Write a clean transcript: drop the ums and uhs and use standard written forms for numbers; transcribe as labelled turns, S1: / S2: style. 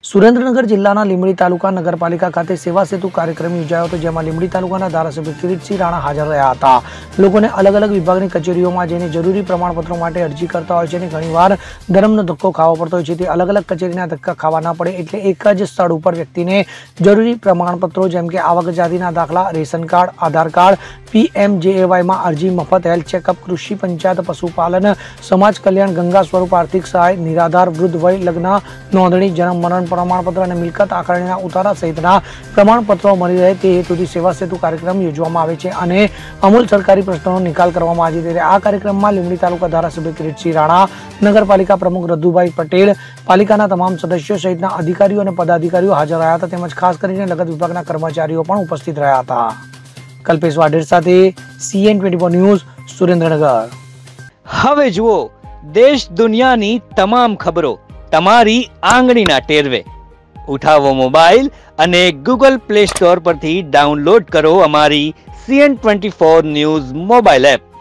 S1: સુરેન્દ્રનગર જિલ્લાના લીંબડી તાલુકા નગરપાલિકા ખાતે સેવા સેતુ કાર્યક્રમ યોજાયો હતો, જેમાં લીંબડી તાલુકાના ધારાસભ્ય કિરીટસિંહ રાણા હાજર રહ્યા હતા. લોકોને અલગ અલગ વિભાગની કચેરીઓમાં જઈને જરૂરી પ્રમાણપત્રો માટે અરજી કરતા હોય છે અને ઘણીવાર ધર્મનો ધક્કો ખાવો પડતો હોય છે. તે અલગ અલગ કચેરીના ધક્કા ખાવા ના પડે એટલે એક જ સ્થળ ઉપર વ્યક્તિને જરૂરી પ્રમાણપત્રો જેમ કે આવક જાતિના દાખલા, રેશન કાર્ડ, આધાર કાર્ડ, PMJAYમાં અરજી, મફત હેલ્થ ચેકઅપ, કૃષિ પંચાયત, પશુપાલન, સમાજ કલ્યાણ, ગંગા સ્વરૂપ આર્થિક સહાય, નિરાધાર, વૃદ્ધ વય, લગ્ન નોંધણી, જન્મ મરણ પ્રમાણપત્ર અને મિલકત આકારણીના ઉતારા સહિતના પ્રમાણપત્રો મળી રહે તે હેતુથી સેવા સેતુ કાર્યક્રમ યોજવામાં આવે છે અને અમૂલ સરકારી પ્રશ્નોનો નિકાલ કરવામાં આવે છે. ત્યારે આ કાર્યક્રમમાં લીંબડી તાલુકા ધારાસભ્ય કિરીટસિંહ રાણા, નગરપાલિકા પ્રમુખ રધુભાઈ પટેલ, પાલિકાના તમામ સદસ્યો સહિતના અધિકારીઓ અને પદાધિકારીઓ હાજર રહ્યા હતા. તેમજ ખાસ કરીને લગત વિભાગના કર્મચારીઓ પણ ઉપસ્થિત રહ્યા હતા. કલ્પેશ વાઢેર સાથે CN24 ન્યૂઝ, સુરેન્દ્રનગર.
S2: હવે જુઓ દેશ દુનિયાની તમામ ખબરો તમારી આંગળીના ટેરવે. ઉઠાવો મોબાઈલ અને Google Play Store પરથી ડાઉનલોડ કરો અમારી CN24 ન્યૂઝ મોબાઈલ એપ.